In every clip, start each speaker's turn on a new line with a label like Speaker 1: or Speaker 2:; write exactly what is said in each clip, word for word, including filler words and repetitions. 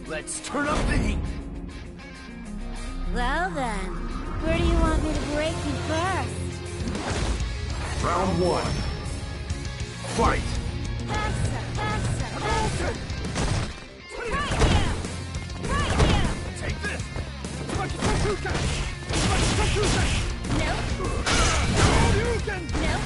Speaker 1: Let's turn up the heat.
Speaker 2: Well then, where do you want me to break you first?
Speaker 3: Round one. Fight!
Speaker 2: Faster, faster, faster!
Speaker 1: Right here! Right here! Take this! Nope. Nope.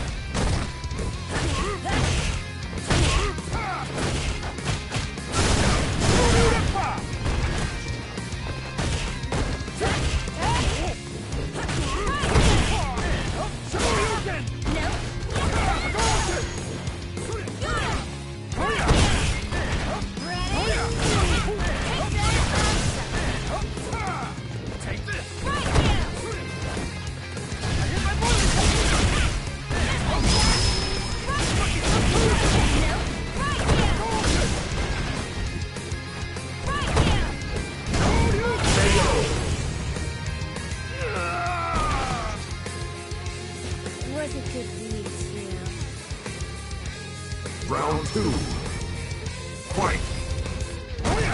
Speaker 1: Was a good deed, too.
Speaker 3: Round two. Fight!
Speaker 1: Oh yeah!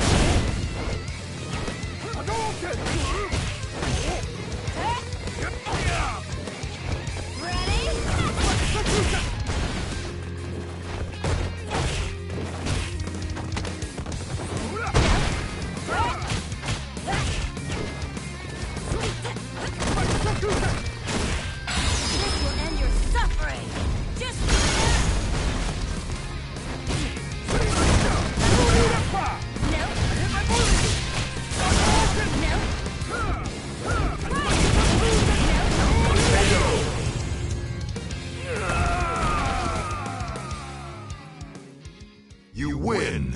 Speaker 3: You win!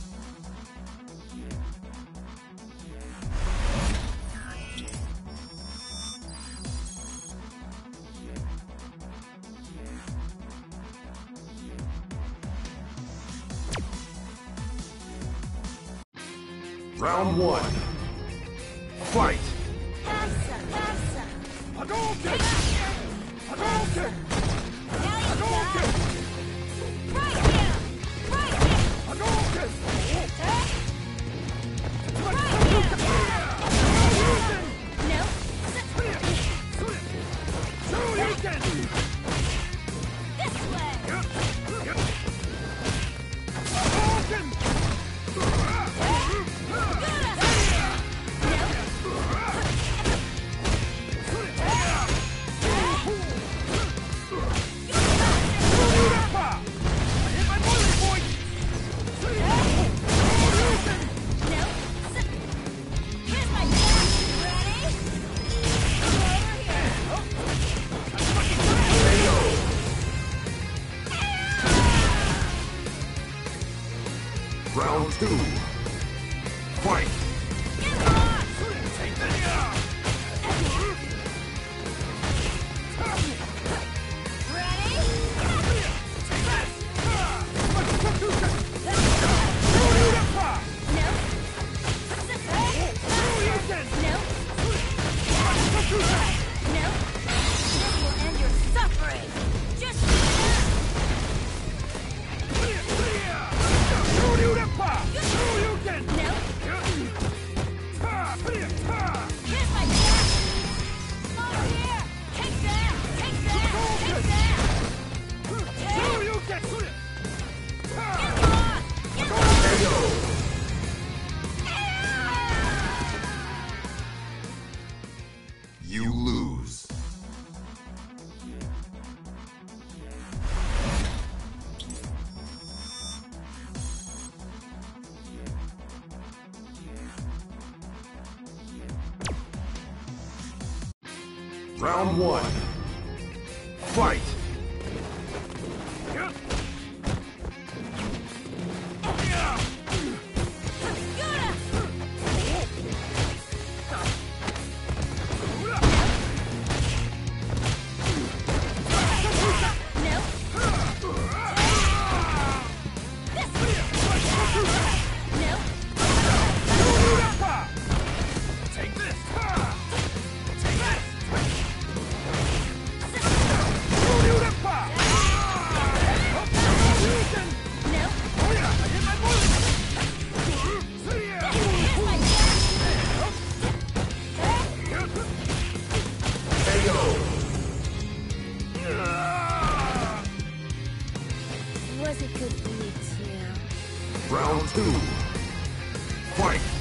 Speaker 3: Round one. Fight!
Speaker 2: Faster, faster!
Speaker 1: Hadouken! Hadouken!
Speaker 2: Hadouken!
Speaker 1: Hadouken!
Speaker 3: Round two. Fight!
Speaker 1: Take this!
Speaker 3: You lose. Round one. Fight!
Speaker 1: Take this! Take this!
Speaker 3: Round two. Fight!